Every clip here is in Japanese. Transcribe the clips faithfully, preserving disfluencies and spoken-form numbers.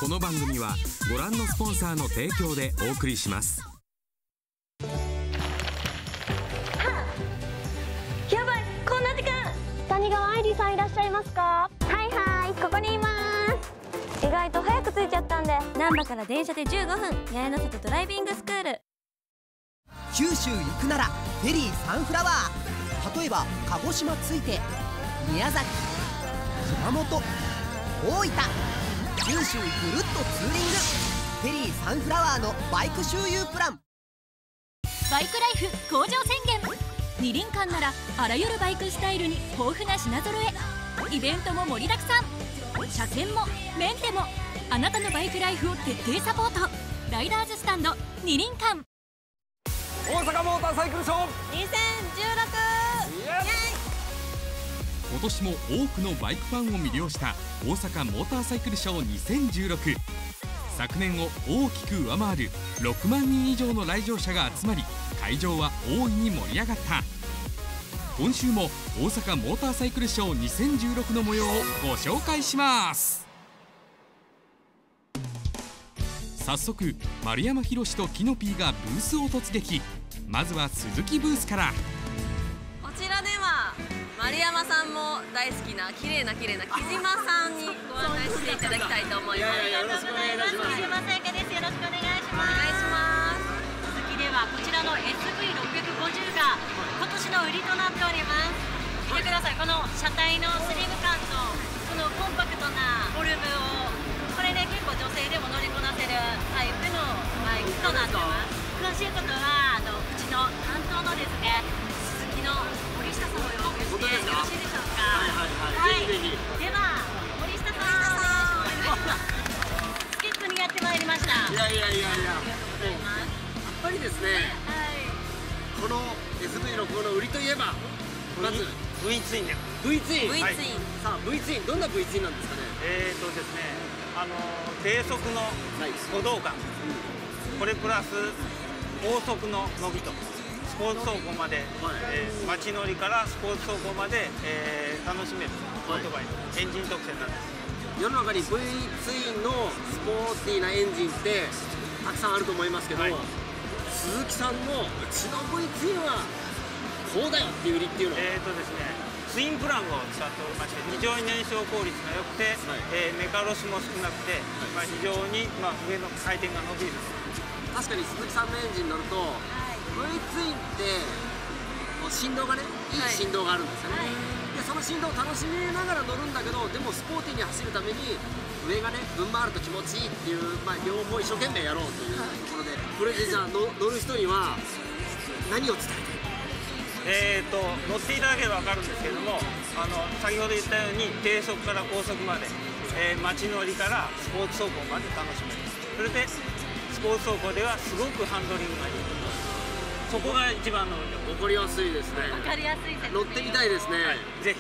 この番組はご覧のスポンサーの提供でお送りします。 やばい、こんな時間。谷川愛理さんいらっしゃいますか？はいはい、ここにいます。意外と早く着いちゃったんで、難波から電車でじゅうごふん、八重の里ドライビングスクール。 九州行くならフェリーサンフラワー。例えば鹿児島着いて宮崎、熊本、大分、九州ぐるっとツーリング。フェリーサンフラワーのバイク周遊プラン。 バイクライフ向上宣言。二輪館ならあらゆるバイクスタイルに豊富な品揃え。イベントも盛りだくさん。車検もメンテもあなたのバイクライフを徹底サポート。ライダーズスタンド二輪館。 大阪モーターサイクルショーにせんじゅうろく。イエーイ。 今年も多くのバイクファンを魅了した大阪モーターサイクルショーにせんじゅうろく。昨年を大きく上回るろくまんにん以上の来場者が集まり、会場は大いに盛り上がった。今週も大阪モーターサイクルショーにせんじゅうろくの模様をご紹介します。早速丸山宏とキノピーがブースを突撃。まずは鈴木ブースから。 こちらでは丸山さんも大好きな綺麗な綺麗な木島さんにご案内していただきたいと思います。 ありがとうございます。木島さやかです。よろしくお願いします。 お願いします。 続きではこちらの エスブイろっぴゃくごじゅう が今年の売りとなっております。見てください。この車体のスリム感とこのコンパクトなフォルムを、これで結構女性でも乗りこなせるタイプのバイクとなってます。詳しいことはあのうちの担当のですね鈴木の森下さんをお呼びしてよろしいでしょうか。はいはいはい、ぜひぜひ。では森下さん、スキップにやってまいりました。 いやいやいやいや、 ありがとうございます。 やっぱりですね、 はい、 この エスブイろくご の売りといえばまず V ツインです。 V ツイン、 V ツイン、 はい、さあ V ツイン、どんな V ツインなんですかね。 えーとですね、あの低速の歩道感、これプラス高速の伸びとスポーツ走行まで、はい、えー、街乗りからスポーツ走行まで、えー、楽しめるオートバイのエンジン特性なんです。 世の中に V ツインのスポーティーなエンジンってたくさんあると思いますけど、はい、鈴木さんのうちの V ツインはこうだよっていう売りっていうのは、 えーとですね、ツインプラグを使っておりまして、非常に燃焼効率が良くて、はい、えー、メカロスも少なくて、はい、まあ、非常に、まあ、上の回転が伸びる。 確かに鈴木さんのエンジンに乗ると、はい、V ツインって振動がね、いい振動があるんですよね、はい、でその振動を楽しみながら乗るんだけど、でもスポーティーに走るために上がねぶん回ると気持ちいいっていう、まあ、両方一生懸命やろうというところで、これでじゃあの乗る人には何を伝えてる？ えーと乗っていただければ分かるんですけれども、あの先ほど言ったように低速から高速まで、えー、街乗りからスポーツ走行まで楽しめる。それでスポーツ走行ではすごくハンドリングがいい。そこが一番の分かりやすいですね。 分かりやすいですね。 乗ってみたいですね、はい、 ぜひ。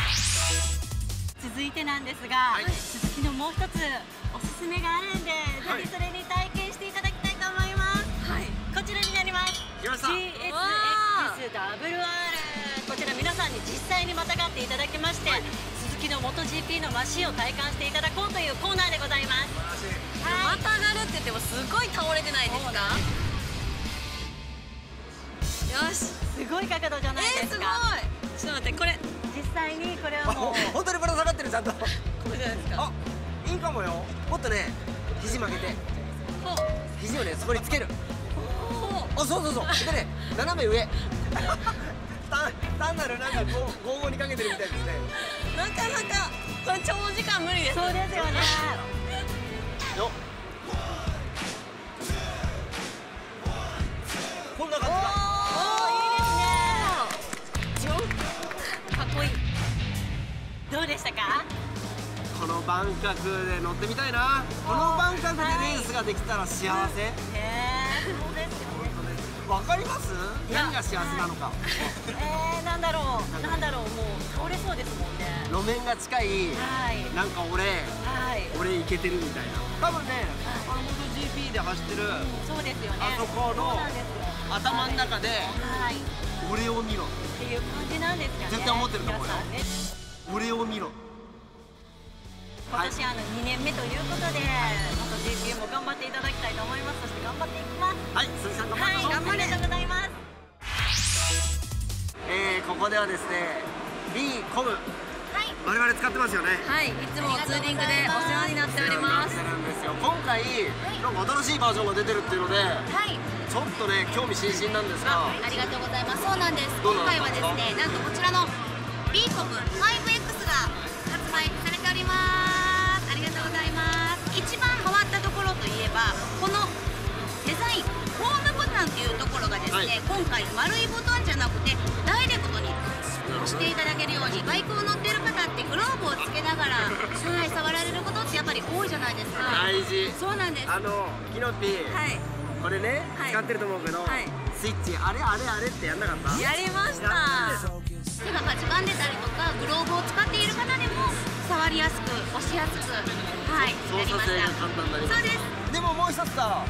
続いてなんですが、はい、鈴木のもう一つおすすめがあるんで、はい、ぜひそれに体験していただきたいと思います。はい、こちらになります。 来ました。 ジーエスエックスダブルアール。 こちら皆さんに実際にまたがっていただきまして、はい、鈴木の モトジーピー のマシンを体感していただこうというコーナーでございます。 またがるって言ってもすごい倒れてないですか？よし、 すごい角度じゃないですか。 えー、すごい。ちょっと待って、これ実際にこれはもう本当にぶら下がってる、ちゃんと。これじゃないですか。 あ、いいかもよ。もっとね、肘曲げて、肘をねそこにつける。あ、そうそうそう。でね、斜め上。単なるなんか拷問にかけてるみたいですね。 なかなかこれ長時間無理です。 そうですよね。 よっ、こんな感じだ。 おお、いいですね。かっこいい。どうでしたか？ この万角で乗ってみたいな。この万角でレースができたら幸せ。へえ、そうですよね。 わかります？何が幸せなのか。 えー、なんだろう、なんだろう、もう倒れそうですもんね。 路面が近い。なんか俺、俺イケてるみたいな。多分ね、あの モトジーピー で走ってる。 そうですよね。 あそこの頭の中で、俺を見ろっていう感じなんですかね。 絶対思ってると思うよ。俺を見ろ。 今年あのにねんめということで、また ジェーピーエー も頑張っていただきたいと思います。そして頑張っていきます。 はい、鈴木さん頑張ってはい、頑張りありがとうございます。 えー、ここではですね B コム、我々使ってますよね。 はい、いつもツーリングでお世話になっております。 なんですよ。今回なんか新しいバージョンが出てるっていうので、 はい、 ちょっとね興味津々なんですが。 ありがとうございます。そうなんです。 どう今なんですか回はですね、なんとこちらの B コム ファイブエックス が発売されております。ありがとうございます。一番変わったところといえば、このデザイン、ホームボタンっていうところがですね、はい、今回丸いボタンじゃなくてダイレクトに押していただけるように、バイクを乗ってる方ってグローブをつけながら、はい、触られることってやっぱり多いじゃないですか。 大事。 そうなんです。 あのキノピー、 はい、 これね、はい、使ってると思うけど、はい、スイッチあれあれあれってやんなかった？ やりました。 手がかじかんでたりとか、グローブを使っている方でも触りやすく、押しやすく、はい、 操作性が簡単になります。 そうです。 でももう一つさ、はい、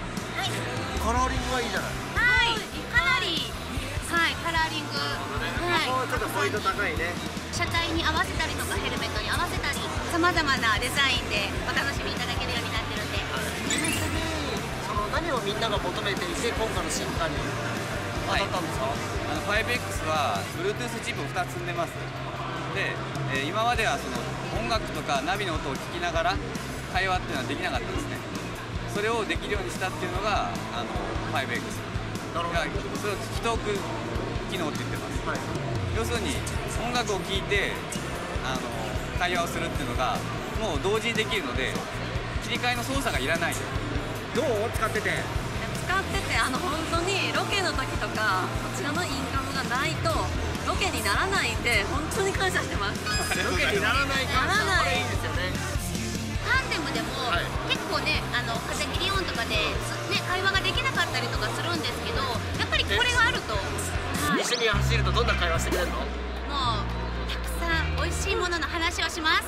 カラーリングはいいじゃない。 はい、かなり、はい、カラーリング、はい、 もうちょっとポイント高いね。 車体に合わせたりとか、ヘルメットに合わせたり、さまざまなデザインでお楽しみいただけるようになってるんで、 イメージ的にその何をみんなが求めていて今回の進化に当たったんですか？ あの ファイブエックス は Bluetooth チップをふたつ積んでます。で、えー、今まではその音楽とかナビの音を聞きながら会話っていうのはできなかったんですね。それをできるようにしたっていうのがあの ファイブエックス。なるほど。それを聞きトーク機能って言ってます。はい、要するに音楽を聴いてあの会話をするっていうのがもう同時にできるので、切り替えの操作がいらない。 どう使ってて？ 使ってて、あの本当にロケの時とかこちらのインカムがないとロケにならないんで、本当に感謝してます。 ロケにならない感謝、これいいですよね。 タンデムでも、はい、結構ね、あの風切り音とかで、ね、会話ができなかったりとかするんですけど、やっぱりこれがあると、はい、 一緒に走るとどんな会話してくれるの？ もうたくさん美味しいものの話をします。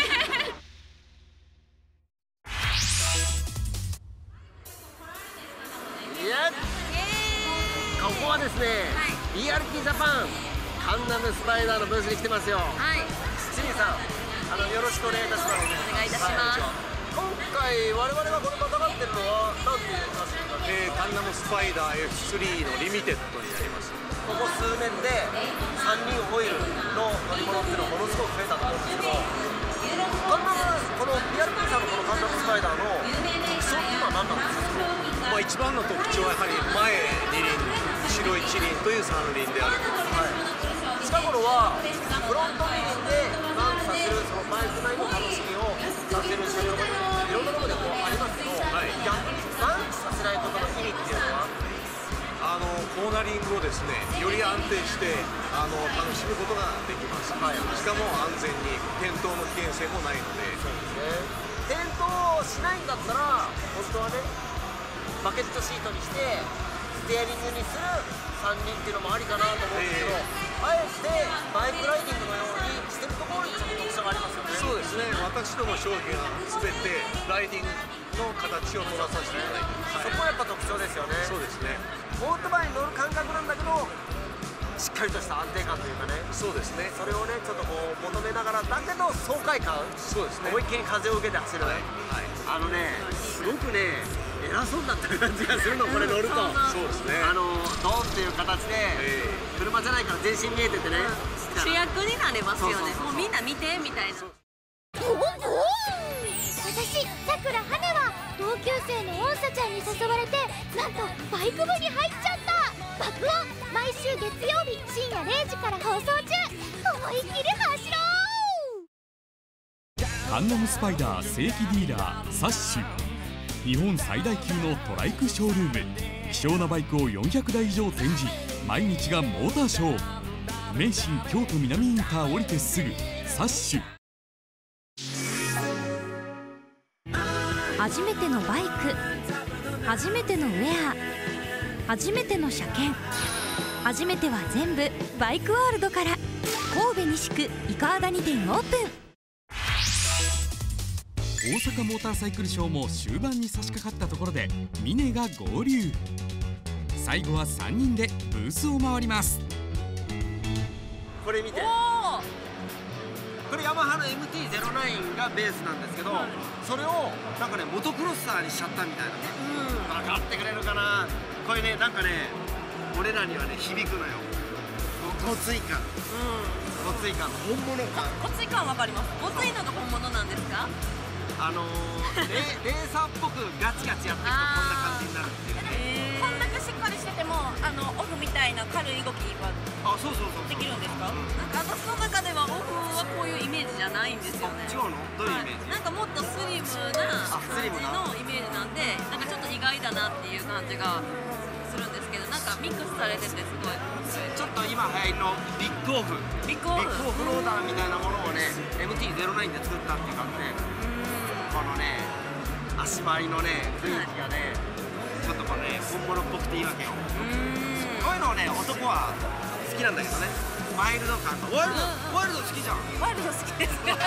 いや、ここはですね、はい、ビーアールティー ジャパンカンナムスパイダーのブースに来てますよ。はい。七味さん、あのよろしくお願いいたします。 お願いいたします。 今回我々がこれまたがってるのは何ていうマシンか、 えー、カンナムスパイダー エフスリー のリミテッドになります。 ここ数年でさんにんホイールの乗り物っていうのはものすごく増えたと思うんですけど、カンナムこの ビーアールティー さんのこのカンナムスパイダーの特徴っていうのは何なんですか？ まあ一番の特徴はやはり前に輪、後ろいち輪というさん輪である。はい。 近頃はフロント二輪でマウントさせるそのバイク内の楽しみをさせる車両がいろんなところでこうありますけど、はい、逆にマウントさせないことの意味っていうのは、 あのコーナリングをですね、より安定してあの楽しむことができます。はい、しかも安全に、転倒の危険性もないので。そうですね。転倒しないんだったら本当はね、バケットシートにしてステアリングにするさんにんっていうのもありかなと思うんですけど、えー、あえてバイクライディングのようにしてるところにちょっと特徴がありますよね。 そうですね。私ども商品は全てライディングの形を取らさせていただいてます。 そこはやっぱ特徴ですよね。 そうですね。 オートバイに乗る感覚なんだけど、しっかりとした安定感というかね。 そうですね。 それをねちょっとこう求めながらだけど爽快感。そうですね。思いっきり風を受けて走る。はい。はい、あのねすごくね偉そうになった感じがするの、これ乗ると。 そうですね。 あのドンっていう形で、えー、車じゃないから全身見えててね、 主役になれますよね。もうみんな見てみたいな。 私さくらはねは同級生の音叉ちゃんに誘われて、なんとバイク部に入っちゃった。爆音毎週月曜日深夜れいじから放送中。思いっきり走ろう。 カンナムスパイダー正規ディーラーサッシュ、日本最大級のトライクショールーム。希少なバイクをよんひゃくだい以上展示。毎日がモーターショー。名神京都南インター降りてすぐサッシュ。 初めてのバイク、初めてのウェア、初めての車検、初めては全部バイクワールドから。神戸西区井川谷店オープン。 大阪モーターサイクルショーも終盤に差し掛かったところで峰が合流。最後はさんにんでブースを回ります。 これ見て、ここれヤマハの エムティーゼロナイン がベースなんですけど、それをなんかねモトクロッサーにしちゃったみたいなね。分かってくれるかな。これね、なんかね俺らにはね響くのよ。ごつい感、ごつい感、本物感。 ごつい感わかります。ごついのが本物なんですか？ あのー、レ, レーサーっぽくガチガチやっていくとこんな感じになるっていうね。 こんだけしっかりしててもあのオフみたいな軽い動きはあ、そうそうそうできるんですか？なんか私の中ではオフはこういうイメージじゃないんですよね。 違うの？どういうイメージ？ なんかもっとスリムな感じのイメージなんで、なんかちょっと意外だなっていう感じがするんですけど、なんかミックスされててすごいちょっと今流行りのビッグオフビッグオフビッグオフローダーみたいなものをね エムティーゼロナイン で作ったっていう感じで、このね足回りのね雰囲気がね、ちょっとこのね本物っぽくていいわけよ。こういうのをね男は好きなんだけどね。ワイルド感、ワイルドワイルド好きじゃん。 ワイルド好きですね。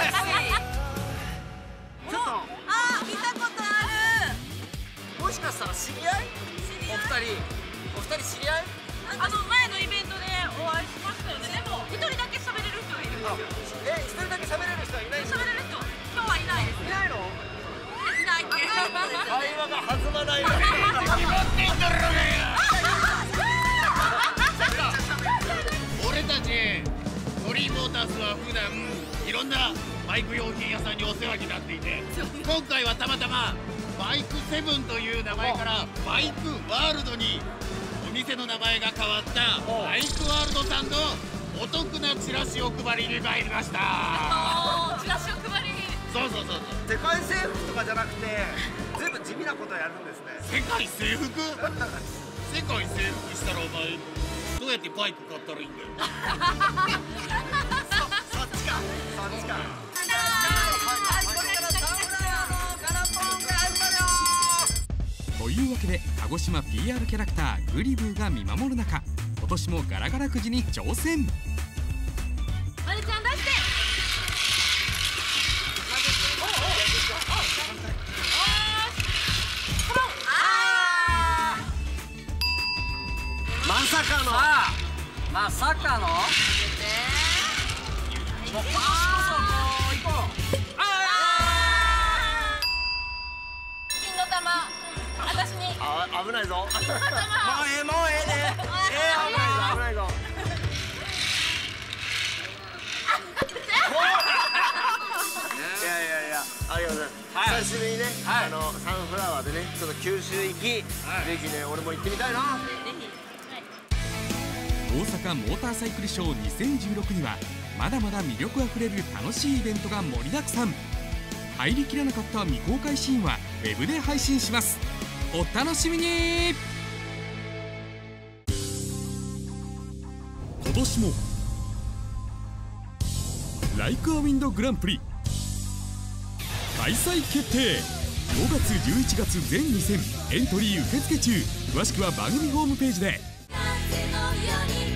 ちょっとあー見たことある。 もしかしたら知り合い？お二人お二人知り合い？ あの前のイベントでお会いしましたよね。でも一人だけ喋れる人がいるんですよ。 え、一人だけ喋れる人はいない？ 喋れる人今日はいないです。 いないの？ いないって。 会話が弾まないよね。 決まってんだろうがよ。俺たちトリーモーターズは普段いろんなバイク用品屋さんにお世話になっていて、今回はたまたまバイクセブンという名前からバイクワールドにお店の名前が変わったバイクワールドさんのお得なチラシを配りに参りました。 チラシを配りに。 そうそうそう。 世界征服とかじゃなくて全部地味なことをやるんですね。 世界征服？世界征服したらお前どうやってバイク買ったらいいんだよ。 そそっちかそっちか。 というわけで鹿児島 ピーアール キャラクターグリブーが見守る中、今年もガラガラくじに挑戦。 まるちゃん出して。 まさかのまさかのもう今年こそもう行こう。 金の玉私に。 あ、危ないぞ。もう金の玉ええもうええね。ええ、危ないぞ危ないぞ。いやいやいや、ありがとうございます。久しぶりにね、あのサンフラワーでね、ちょっと九州行き、ぜひね、俺も行ってみたいな。 大阪モーターサイクルショーにせんじゅうろくにはまだまだ魅力あふれる楽しいイベントが盛りだくさん。入りきらなかった未公開シーンはウェブで配信します。お楽しみに。今年もライクアウィンドグランプリ開催決定。ごがつじゅういちがつ全に戦エントリー受付中。詳しくは番組ホームページで。風のように